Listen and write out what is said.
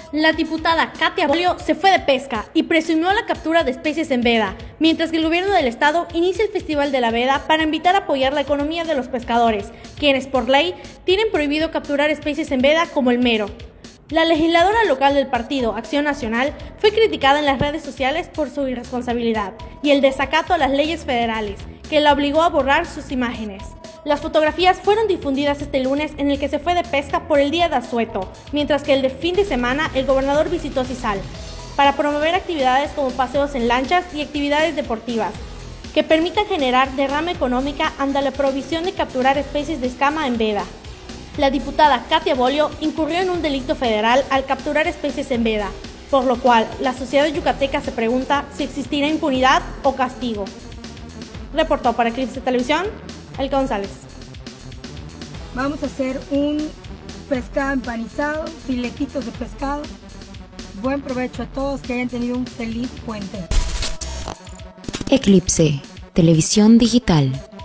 La diputada Katia Bolio se fue de pesca y presumió la captura de especies en veda, mientras que el gobierno del estado inicia el Festival de la Veda para invitar a apoyar la economía de los pescadores, quienes por ley tienen prohibido capturar especies en veda como el mero. La legisladora local del partido Acción Nacional fue criticada en las redes sociales por su irresponsabilidad y el desacato a las leyes federales, que la obligó a borrar sus imágenes. Las fotografías fueron difundidas este lunes en el que se fue de pesca por el Día de Asueto, mientras que el de fin de semana el gobernador visitó Cizal para promover actividades como paseos en lanchas y actividades deportivas que permitan generar derrama económica ante la prohibición de capturar especies de escama en veda. La diputada Katia Bolio incurrió en un delito federal al capturar especies en veda, por lo cual la sociedad yucateca se pregunta si existirá impunidad o castigo. Reportó para Eclipse Televisión, El González. Vamos a hacer un pescado empanizado, filetitos de pescado. Buen provecho a todos, que hayan tenido un feliz puente. Eclipse Televisión Digital.